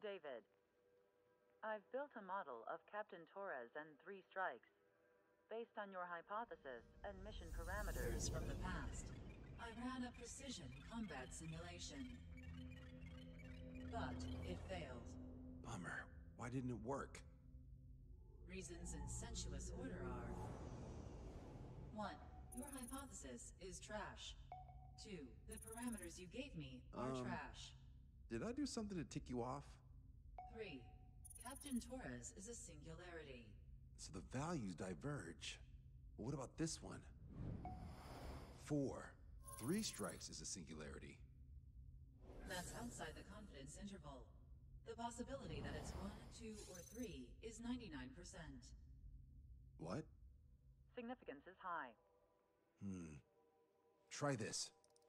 David. I've built a model of Captain Torres and 3 strikes. Based on your hypothesis and mission parameters... Years from the past, I ran a precision combat simulation. But it failed. Bummer. Why didn't it work? Reasons in sensuous order are... 1. Your hypothesis is trash. 2. The parameters you gave me are trash. Did I do something to tick you off? 3. Captain Torres is a singularity. So the values diverge. But what about this one? 4. 3 strikes is a singularity. That's outside the confidence interval. The possibility that it's 1, 2, or 3 is 99%. What? Significance is high. Try this.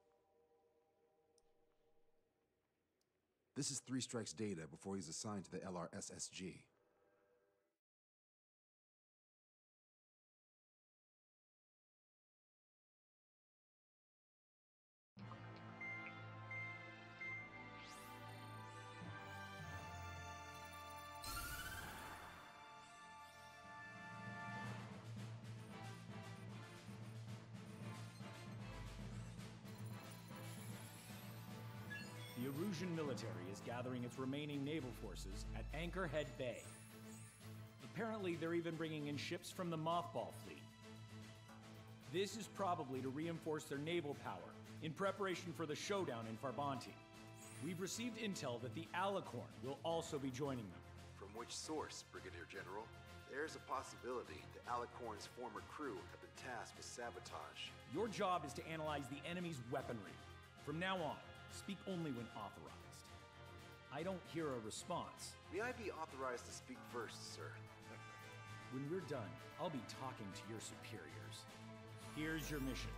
This is 3 strikes data before he's assigned to the LRSSG. The Erusian military is gathering its remaining naval forces at Anchorhead Bay. Apparently, they're even bringing in ships from the Mothball fleet. This is probably to reinforce their naval power in preparation for the showdown in Farbanti. We've received intel that the Alicorn will also be joining them. From which source, Brigadier General? There's a possibility the Alicorn's former crew have been tasked with sabotage. Your job is to analyze the enemy's weaponry. From now on, speak only when authorized. I don't hear a response. May I be authorized to speak first, sir? When we're done, I'll be talking to your superiors. Here's your mission.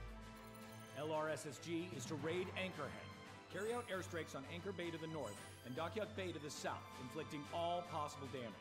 LRSSG is to raid Anchorhead, carry out airstrikes on Anchor Bay to the north and Dokyuk Bay to the south, inflicting all possible damage.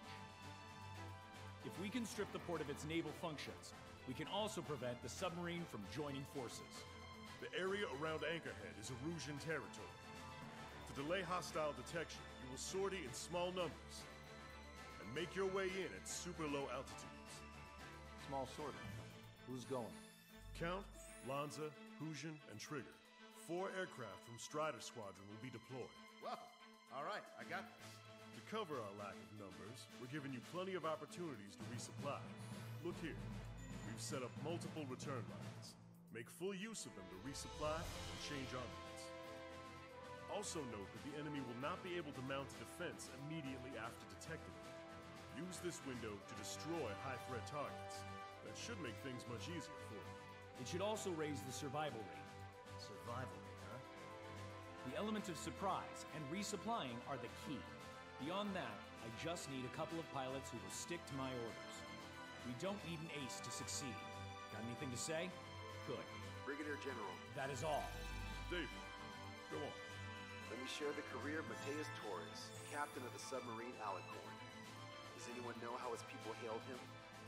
If we can strip the port of its naval functions, we can also prevent the submarine from joining forces. The area around Anchorhead is Erusian territory. To delay hostile detection, you will sortie in small numbers and make your way in at super low altitudes. Small sortie. Who's going? Count, Lanza, Hujan, and Trigger. 4 aircraft from Strider Squadron will be deployed. Well, all right, I got this. To cover our lack of numbers, we're giving you plenty of opportunities to resupply. Look here, we've set up multiple return lines. Make full use of them to resupply and change armaments. Also note that the enemy will not be able to mount a defense immediately after detecting them. Use this window to destroy high-threat targets. That should make things much easier for you. It should also raise the survival rate. Survival rate, huh? The element of surprise and resupplying are the key. Beyond that, I just need a couple of pilots who will stick to my orders. We don't need an ace to succeed. Got anything to say? Good. Brigadier General. That is all. David, go on. Let me share the career of Mateus Torres, captain of the submarine Alicorn. Does anyone know how his people hailed him?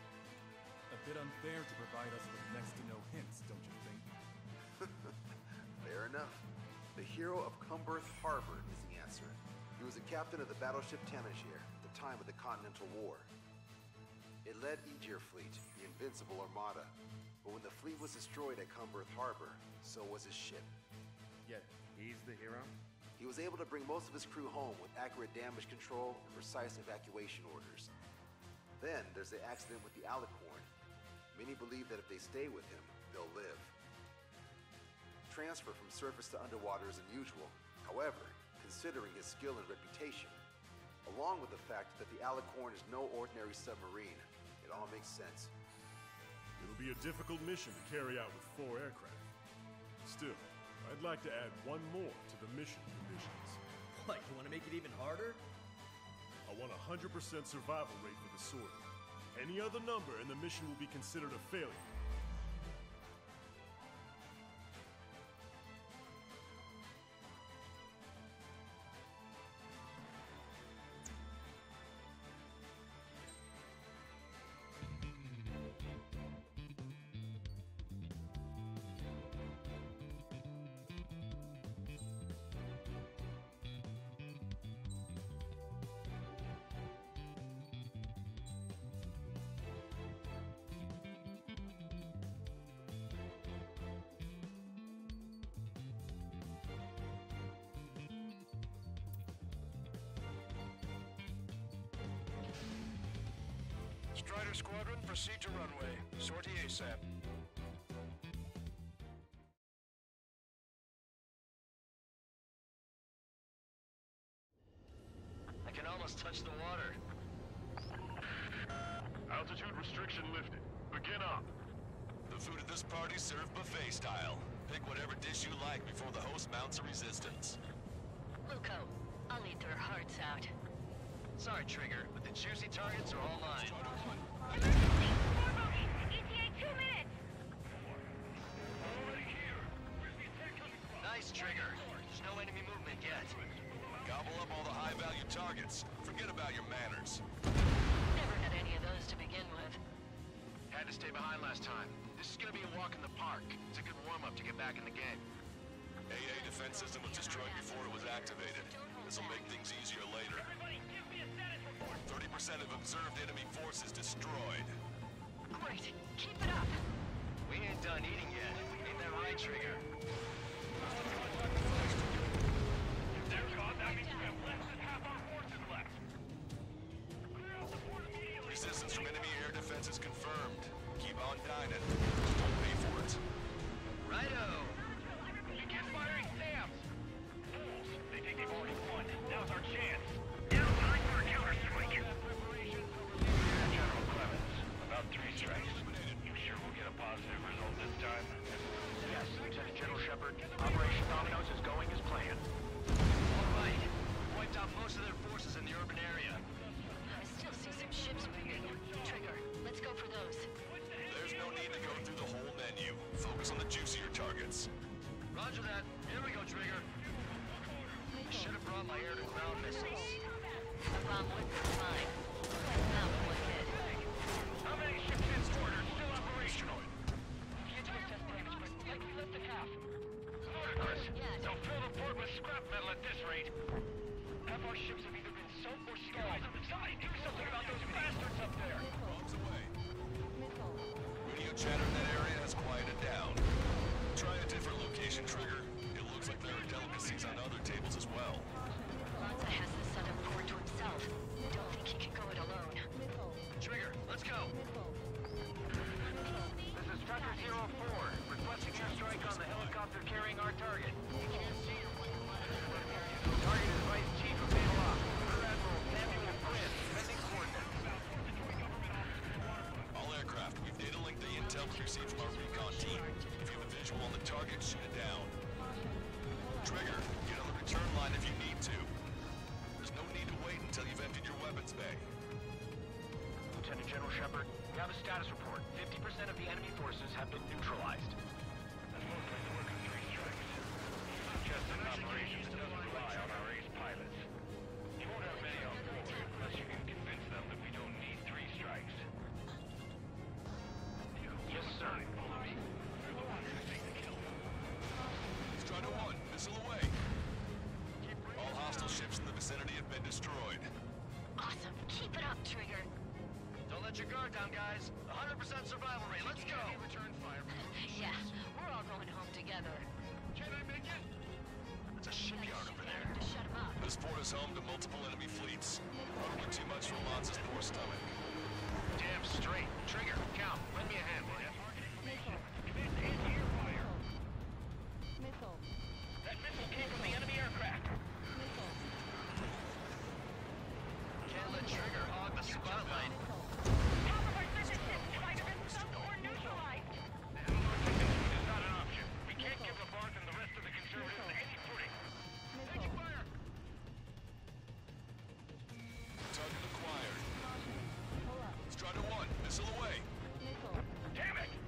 A bit unfair to provide us with next to no hints, don't you think? Fair enough. The hero of Cumberth Harbor is the answer. He was a captain of the battleship Tanager at the time of the Continental War. It led Aegir Fleet, the Invincible Armada. But when the fleet was destroyed at Cumberth Harbor, so was his ship. Yet, he's the hero? He was able to bring most of his crew home with accurate damage control and precise evacuation orders. Then there's the accident with the Alicorn. Many believe that if they stay with him, they'll live. Transfer from surface to underwater is unusual. However, considering his skill and reputation, along with the fact that the Alicorn is no ordinary submarine, it all makes sense. It'll be a difficult mission to carry out with 4 aircraft. Still, I'd like to add one more to the mission conditions. What, you want to make it even harder? I want a 100% survival rate for the sortie. Any other number and the mission will be considered a failure. Strider Squadron, proceed to runway. Sortie ASAP. I can almost touch the water. Altitude restriction lifted. Begin up. The food at this party served buffet style. Pick whatever dish you like before the host mounts a resistance. Luco, I'll eat their hearts out. Sorry, Trigger, but the juicy targets are all mine. Emergency! Foremost! ETA 2 minutes! Already here. Where's the attack coming from? Nice, Trigger. There's no enemy movement yet. Gobble up all the high-value targets. Forget about your manners. Never had any of those to begin with. Had to stay behind last time. This is gonna be a walk in the park. It's a good warm-up to get back in the game. AA defense system was destroyed before it was activated. This'll make things easier later. 30% of observed enemy forces destroyed. Great. Keep it up. We ain't done eating yet. Ain't that right, Trigger? If they're gone, that means we have less than half our forces left. Clear out the port immediately. Resistance from enemy air defense is confirmed. Keep on dining. Don't pay for it. Righto! Begin firing SAMs! Fools! They think they've already won. Now's our chance. Now time for a counterstrike. General Clemens, about 3 strikes. You sure we'll get a positive result this time? Yes, Lieutenant General Shepard. Operation Dominoes is going as planned. All right. Wiped out most of their forces in the urban area. I still see some ships moving. Trigger, let's go for those. There's no need to go through the whole menu. Focus on the juicier targets. Roger that. Here we go, Trigger. I should have brought my air-to-ground missiles. A bomb would be fine. Now one hit. How many ships in port are still operational? Can't do assess damage, but likely less than half. Ludicrous. Yes. They'll fill the port with scrap metal at this rate. Half our ships have either been sunk or stalled. Somebody do something about those bastards up there! Bombs away. Radio chatter in that area has quieted down. Try a different location, Trigger. It looks like there are delicacies on other tables as well. Lanza has the southern port to himself. Don't think he can go it alone. Trigger, let's go! This is Tracker 04, requesting your strike on the helicopter carrying our target. Target is Vice Chief of Naval Ops, Rear Admiral Samuel Quinn, pending coordinates. All aircraft, we've data linked the intel we received from our recon team. If you have a visual on the target, shoot it down. Trigger, get on the return line if you need to. There's no need to wait until you've emptied your weapons bay. Lieutenant General Shepard, we have a status report. 50% of the enemy forces have been neutralized. That's mostly the work of 3 strikes. Just an operation that doesn't rely on our ace pilots. You won't have many on board unless you can convince them that we don't need 3 strikes. Yes, sir. Strider 1, missile away. All hostile ships in the vicinity have been destroyed. Awesome. Keep it up, Trigger. Don't let your guard down, guys. 100% survival rate. Let's go! Return fire. Yeah, we're all going home together. Can I make it? It's a shipyard over there. To shut him up. This port is home to multiple enemy fleets. Probably too much for Lanza's poor stomach. Damn straight. Trigger, Count, lend me a hand, will ya? Missile. Commit anti-air fire. Missile. That missile came from the enemy aircraft. Missile. Can't let Trigger hog the spotlight. Half of our surface ships have either been sunk or neutralized. Is not an option. We can't give the Barth and the rest of the conservatives any footing. Taking fire! Target acquired. Pull up. Strider 1, missile away. Missile. Damn it!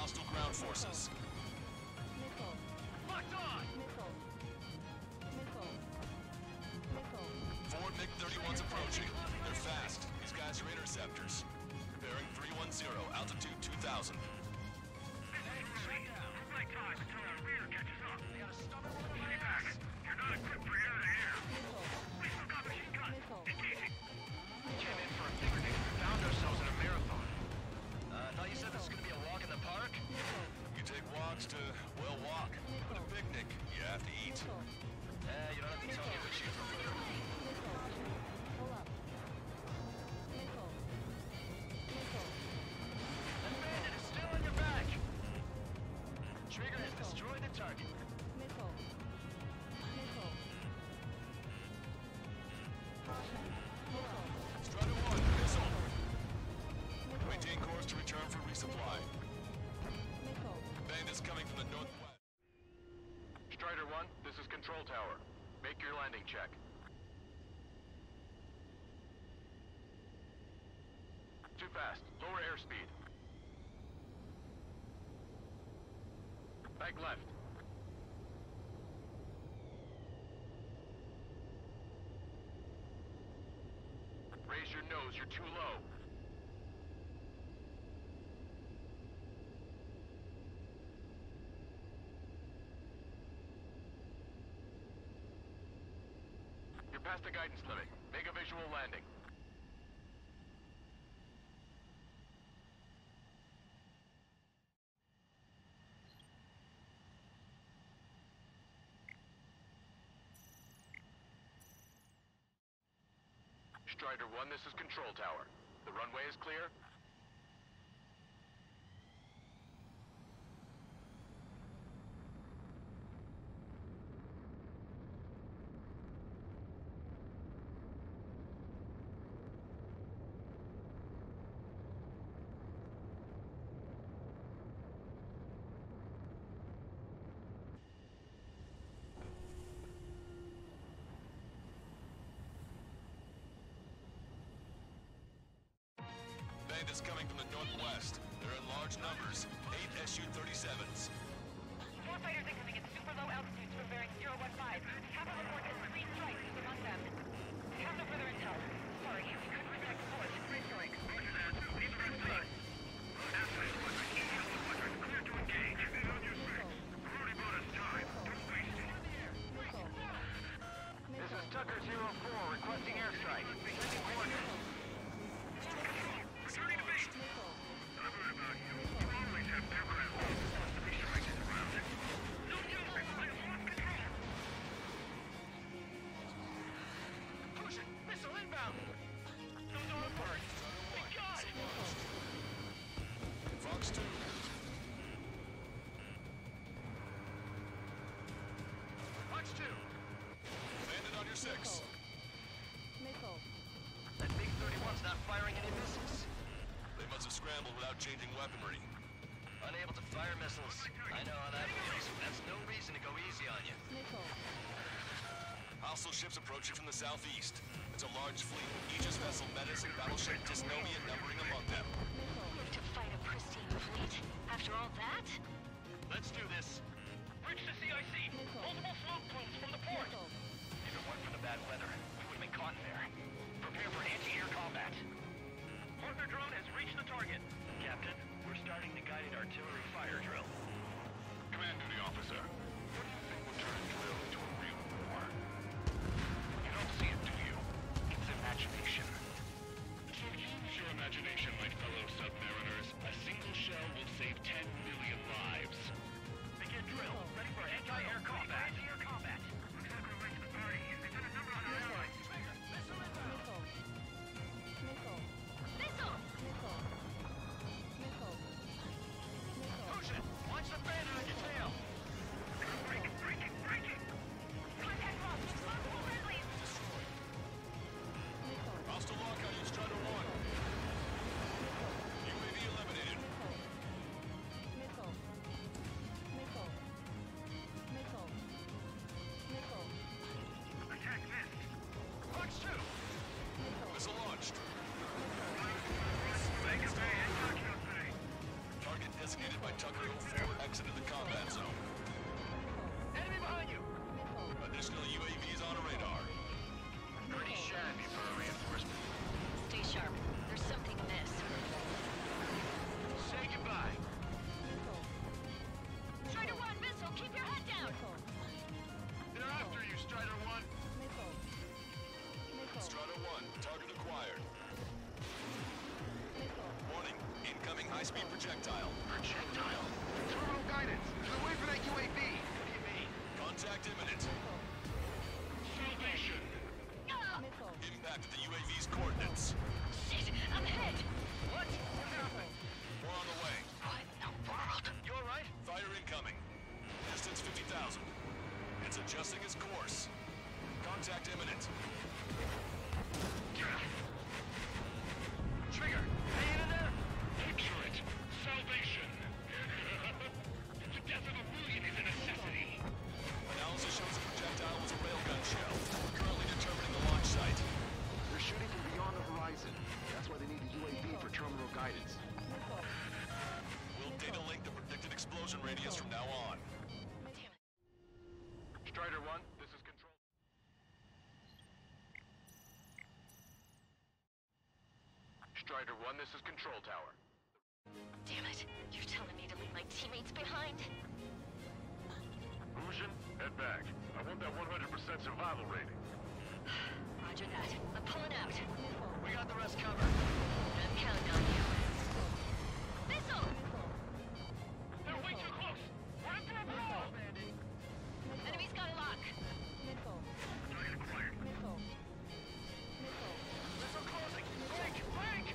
hostile ground forces. Missile. Locked on! Missile. Missile. Missile. Four MiG-31s approaching. They're fast. These guys are interceptors. Bearing 310, altitude 2000. Right time until our rear catches up. They got a stubborn one. Stay back. You're not equipped for air-to-air. We still got machine guns. Engaging. Came in for a picnic. Found ourselves in a marathon. Thought you said this was gonna be a walk in the park? You take walks to, well, walk. But a picnic, you have to eat. You don't have to tell me what you prefer. Pull up. Missile. Missile. The bandit is still on your back. Trigger has destroyed the target. Missile. Missile. Caution. Missile. Strider 1, missile. Maintain course to return for resupply. Missile. Bandits coming from the northwest. Strider 1, this is Control Tower. Make your landing check. Too fast. Lower airspeed. Back left. Raise your nose, you're too low. You're past the guidance limit. Make a visual landing. Strider 1, this is Control Tower. The runway is clear. Bandits coming from the northwest. They're in large numbers. 8 Su-37s. Four fighters incoming at super low altitudes from bearing 015. Kappa report has 3 strikes among them. Have no further intel. Sorry, we couldn't reconnect the force. Restoring. Roger that. Leave the rest to us. Asset squadron, ETL squadron, clear to engage. Stay on your six. We've already bought us time. Don't waste it. Missile. This is Tucker 04 requesting airstrike. Sending coordinates. Returning to base. Missile. I've heard about you. You always have aircraft. Three strikes around it. No joke. I have lost control. Push it! Missile inbound! Those are apart! Thank God! Fox 2. Fox 2! Bandit on your 6. Missile. That big 31's not firing any missiles. They must have scrambled without changing weaponry. Unable to fire missiles. I know how that feels. That's no reason to go easy on you. Missile. Hostile ships approaching from the southeast. It's a large fleet. Aegis vessel Metis and battleship Dysnomia numbering among them. To fight a pristine fleet. After all that? Let's do this. Bridge to CIC. Multiple smoke plumes from the port. If it weren't for the bad weather, we would have been caught there. Prepare for anti-air combat. Partner drone has reached the target. Captain, we're starting the guided artillery fire drill. Command duty officer. What do you think will turn drill into a real war? You don't see it, do you? It's imagination. So use your imagination, my fellow submariners. A single shell will save 10 million lives. Begin drill. Ready for anti-air combat. Anti-air combat. Looks like we're late to the party. They sent a number on our airline. Missile. Missile. Missile! Missile. Missile. designated by Tucker 04 exited the combat zone. Enemy behind you! Additional UAVs on radar. Pretty shabby for a reinforcement. Stay sharp. There's something amiss. Say goodbye. Strider 1, missile! Keep your head down! They're after you, Strider 1. Strider 1, target acquired. Warning, incoming high-speed projectile. Projectile? Terminal guidance. Get away from that UAV. What do you mean? Contact imminent. Salvation. Impact at the UAV's coordinates. Shit! I'm hit! What? What happened? More on the way. What in the world? You alright? Fighter incoming. Distance 50,000. It's adjusting its course. Contact imminent. Trigger, hanging in there? Picture it. Salvation. The death of a million is a necessity. Analysis shows the projectile was a railgun shell. Currently determining the launch site. They're shooting from beyond the horizon. That's why they need a UAV for terminal guidance. We'll data link the predicted explosion radius from now on. Strider 1, this is control. Strider 1, this is control tower. Damn it. You're telling me to leave my teammates behind? Lucian, head back. I want that 100% survival rating. Roger that. I'm pulling out. We got the rest covered. I'm counting on you. Missile! They're way too close! We're in for a blow! Enemy's got a lock. Target acquired. Missile closing! Break! Break!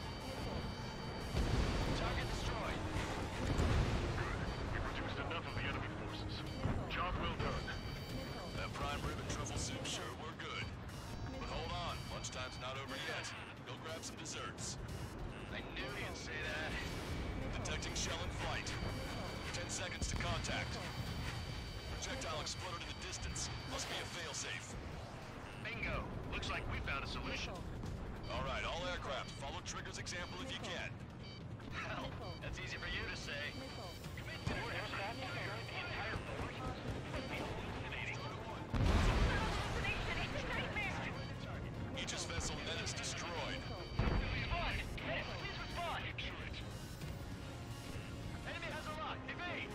Target destroyed. Good. We've reduced enough of the enemy forces. Job well done. That prime rib and truffle soup sure were good. But hold on, lunchtime's not over yet. Go grab some desserts. I knew you'd say that. Detecting shell in flight. 10 seconds to contact. Projectile exploded in the distance. Must be a failsafe. Bingo. Looks like we found a solution. All right, all aircraft, follow Trigger's example if you can. Hell, that's easy for you to say. Commit to the aircraft to secure the entire force. Would be hallucinating. Hallucination! It's a nightmare! Aegis vessel Menace destroyed. Respond! Menace, please respond! Picture it. Enemy has a lock. Evade!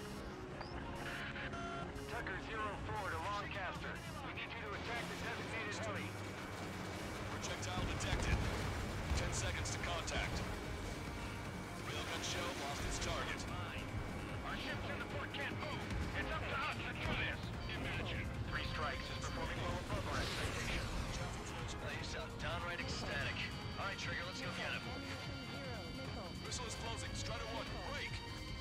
Tucker 04 to Lancaster. We need you to attack the designated heli. Projectile detected. 10 seconds to contact. Railgun shell lost its target. Our ships in the port can't move. It's up to us to do this. Imagine. 3 strikes is performing well above our expectation. You sound downright ecstatic. All right, Trigger, let's go get him. Missile is closing. Strider 1, break!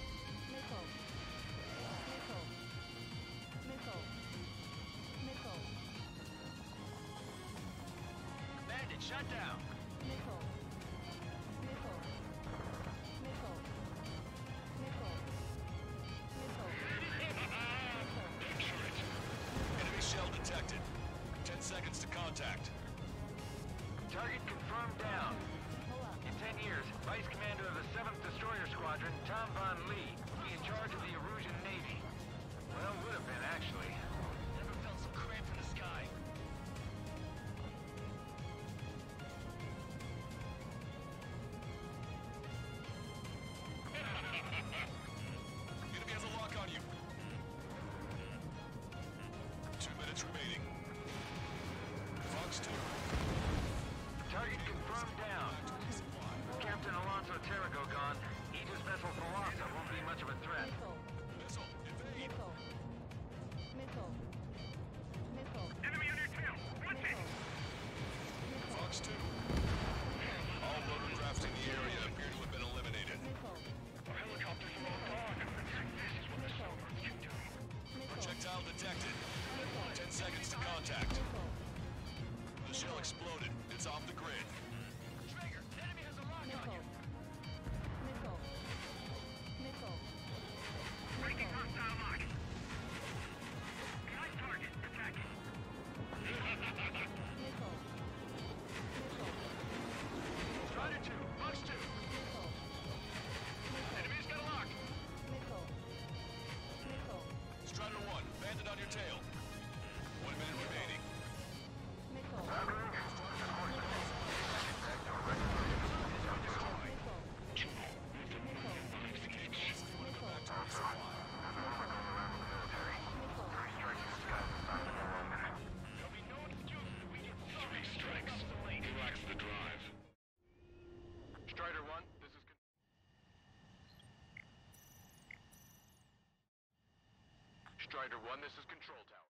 Bandit, shut down. Enemy shell detected. 10 seconds to contact. Target confirmed down. In 10 years, Vice Commander of the 7th Destroyer Squadron, Tom Von Lee, will be in charge of the Erusian Navy. Well, would have been, actually. Never felt so cramped in the sky. Enemy has a lock on you. 2 minutes remaining. Fox 2. Target confirmed down. Captain Alonso Tarrago gone. Aegis vessel Thalassa won't be much Strider 1, this is Control Tower.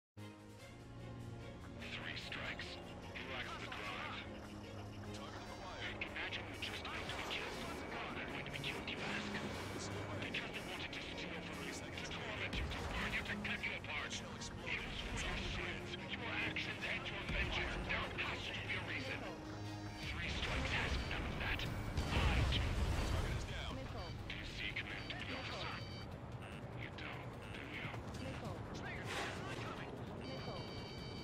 3 strikes. Relax the drive. Imagine you just about to be killed. They're going to be killed, you ask. Because they wanted to steal from you. To torment you, to burn you, to cut you apart. It was for your sins, your actions, and your vengeance. There has to be a reason. 3 strikes has none of that. I do. Target is down. Missile. Do you see, Commander Officer? You don't, do you? Missile. Missile.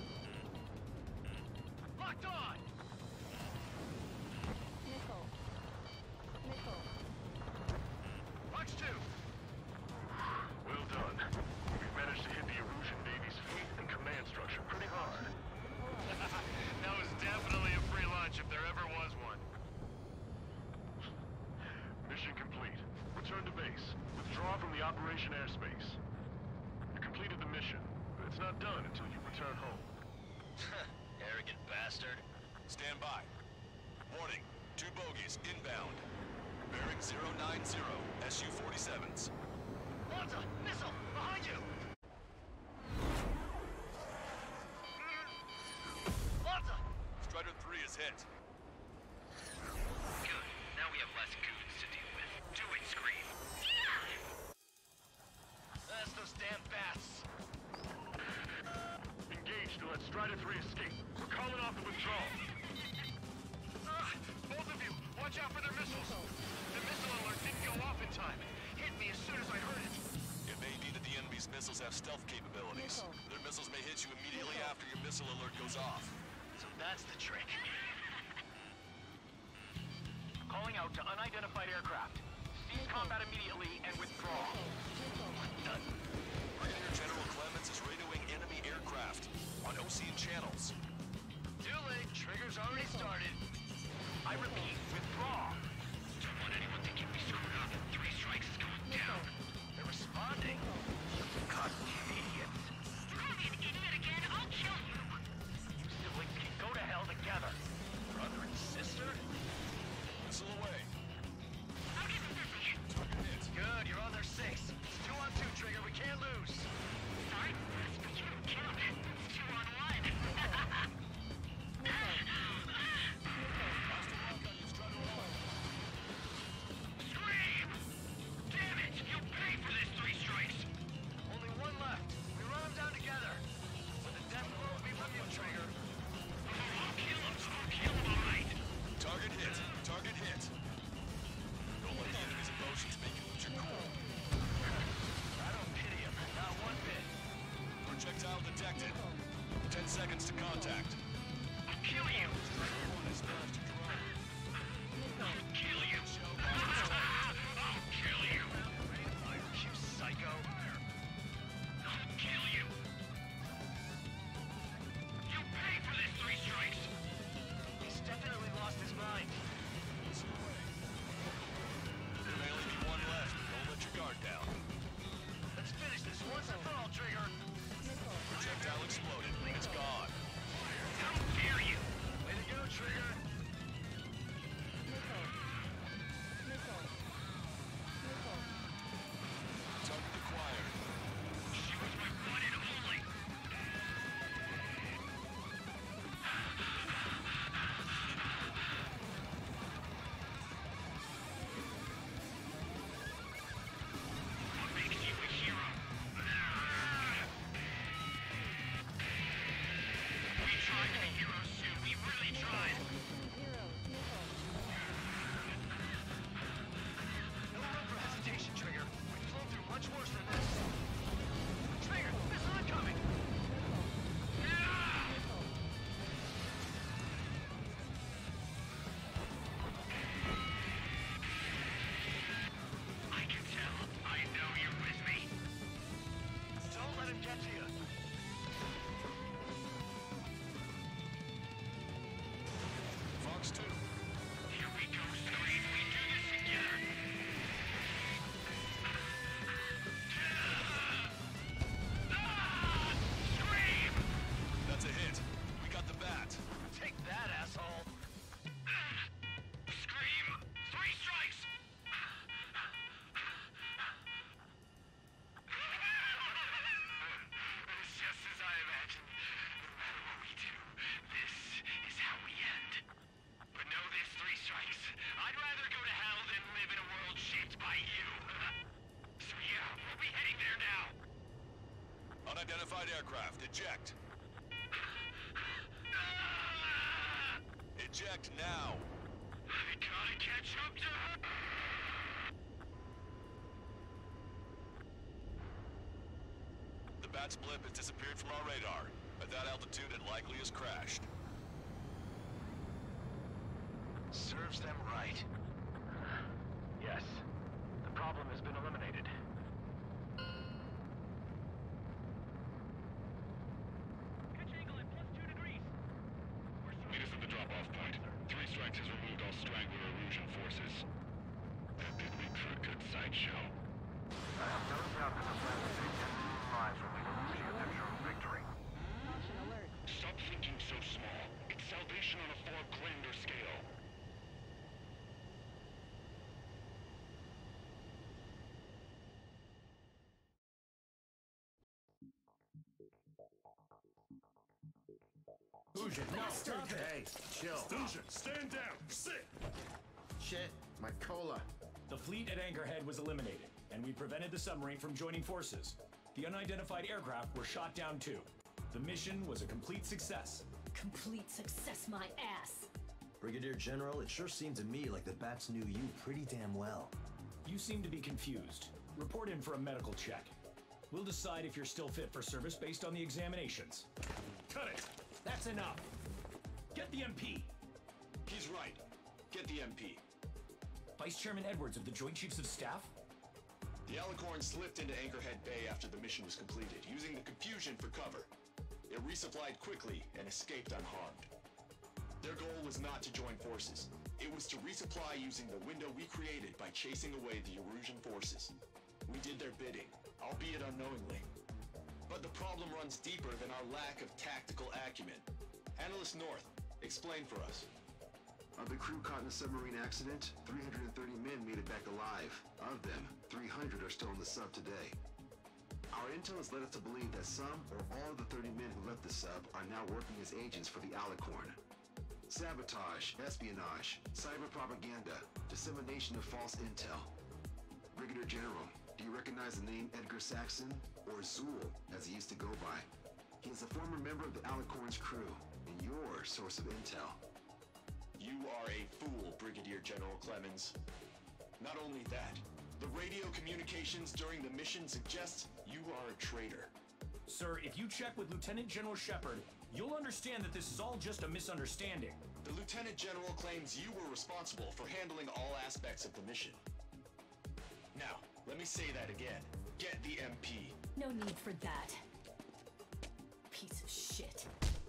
Locked on! Missile. Missile. Watch 2! Well done. We've managed to hit the Erusian Navy's fleet and command structure pretty hard. That was definitely a free lunch if there ever was one. Mission complete. Return to base. Withdraw from the operation airspace. You completed the mission, but it's not done until you return home. Arrogant bastard. Stand by. Warning. 2 bogies inbound. Bearing 090, Su-47s. Lanza! Missile! Behind you! Lanza! Strider 3 is hit. Good. Now we have less goons to deal with. Do it, Scream. That's those damn bats. Engage to let Strider 3 escape. We're calling off the withdrawal. Both of you, watch out for their missiles. The missile alert didn't go off in time. Hit me as soon as I heard it. It may be that the enemy's missiles have stealth capabilities. Their missiles may hit you immediately after your missile alert goes off. So that's the trick. Calling out to unidentified aircraft. Cease combat immediately and withdraw. Done. Brigadier General Clemens is radioing enemy aircraft on Ocean channels. Too late. Trigger's already started. I repeat, withdraw. Don't want anyone thinking we screwed up. 3 strikes is going down. They're responding. Goddamn idiots. You call me an idiot again, I'll kill you. You siblings can go to hell together. Brother and sister? Missile away. I'll get the message. Target hit. Good, you're on their 6. It's 2 on 2, Trigger. We can't lose. Sorry, but you don't count. It's 2 on 1. Scream! Damn it! You'll pay for this 3 strikes! Only 1 left. We run them down together. But the death blow will be from you, Trigger. I'll kill him, all right. Target hit. Target hit. Don't let the enemy's emotions make you lose your cool. I don't pity him. Not one bit. Projectile detected. 10 seconds to contact. I'll kill you! Strider 1 is managed to drone. I'll kill you! I'll kill you! You psycho. I'll kill you! You pay for this 3 strikes! He's definitely lost his mind. Missile away. There may only be 1 left. Don't let your guard down. Let's finish this once and for all, Trigger. Projectile exploded. It's gone. How dare you! Way to go, Trigger. Unidentified aircraft, eject. Eject now. I gotta catch up to her. The Bat's blip has disappeared from our radar. At that altitude, it likely has crashed. Serves them right. Yes. The problem has been eliminated. Pitch angle at +2 degrees. Meet us at the drop-off point. 3 Strikes has removed all Strangler Erusian forces. That did make for a good sideshow. I have no doubt that the plan to save 10 lives will be Erusian their true victory. Caution alert. Stop thinking so small. It's salvation on a far grander scale. Fusion, no, stop it! Hey, chill. Fusion, stand down! Sit! Shit, my cola. The fleet at Anchorhead was eliminated, and we prevented the submarine from joining forces. The unidentified aircraft were shot down too. The mission was a complete success. Complete success, my ass. Brigadier General, it sure seemed to me like the Bats knew you pretty damn well. You seem to be confused. Report in for a medical check. We'll decide if you're still fit for service based on the examinations. Cut it! That's enough. Get the MP. He's right. Get the MP. Vice Chairman Edwards of the Joint Chiefs of Staff? The Alicorn slipped into Anchorhead Bay after the mission was completed, using the confusion for cover. It resupplied quickly and escaped unharmed. Their goal was not to join forces. It was to resupply using the window we created by chasing away the Erusian forces. We did their bidding, albeit unknowingly. But the problem runs deeper than our lack of tactical acumen. Analyst North, explain for us. Of the crew caught in the submarine accident, 330 men made it back alive. Of them, 300 are still in the sub today. Our intel has led us to believe that some or all of the 30 men who left the sub are now working as agents for the Alicorn. Sabotage, espionage, cyber propaganda, dissemination of false intel. Brigadier General, do you recognize the name Edgar Saxon, or Zool, as he used to go by? He is a former member of the Alicorn's crew, and your source of intel. You are a fool, Brigadier General Clemens. Not only that, the radio communications during the mission suggest you are a traitor. Sir, if you check with Lieutenant General Shepard, you'll understand that this is all just a misunderstanding. The Lieutenant General claims you were responsible for handling all aspects of the mission. Now, let me say that again. Get the MP. No need for that. Piece of shit.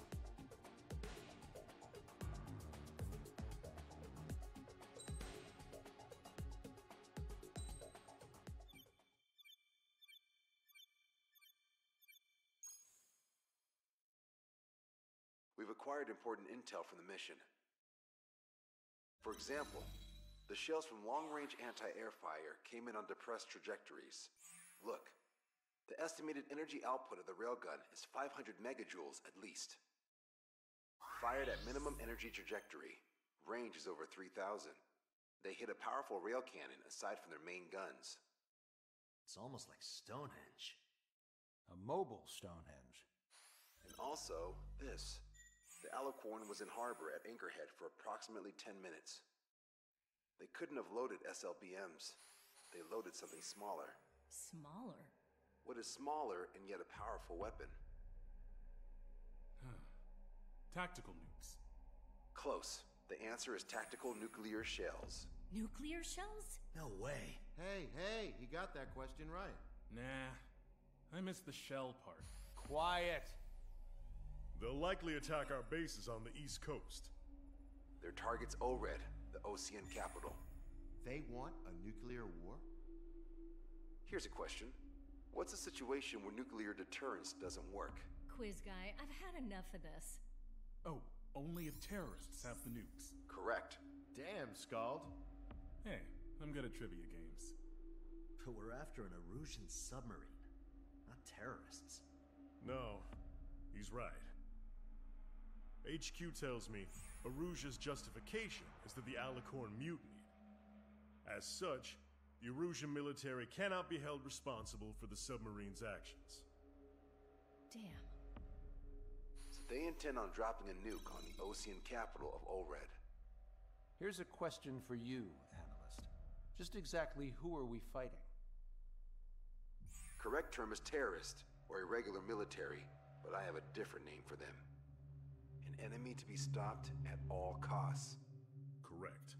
We've acquired important intel from the mission. For example, the shells from long-range anti-air fire came in on depressed trajectories. Look, the estimated energy output of the railgun is 500 megajoules at least. Fired at minimum energy trajectory, range is over 3,000. They hit a powerful rail cannon aside from their main guns. It's almost like Stonehenge. A mobile Stonehenge. And also, this. The Alicorn was in harbor at Anchorhead for approximately 10 minutes. They couldn't have loaded SLBMs. They loaded something smaller. Smaller? What is smaller and yet a powerful weapon? Tactical nukes. Close. The answer is tactical nuclear shells. Nuclear shells? No way. Hey, he got that question right. Nah, I missed the shell part. Quiet. They'll likely attack our bases on the East Coast. Their target's ORED, the Ocean capital. They want a nuclear war? Here's a question. What's a situation where nuclear deterrence doesn't work? Quiz guy, I've had enough of this. Oh, only if terrorists have the nukes. Correct. Damn, Scald. Hey, I'm good at trivia games. But we're after an Erusian submarine, not terrorists. No, he's right. HQ tells me Erusia's justification is that the Alicorn mutinied. As such, the Erusian military cannot be held responsible for the submarine's actions. Damn. So they intend on dropping a nuke on the Osean capital of Olred. Here's a question for you, Analyst. Just exactly who are we fighting? Correct term is terrorist, or irregular military, but I have a different name for them. An enemy to be stopped at all costs. Correct.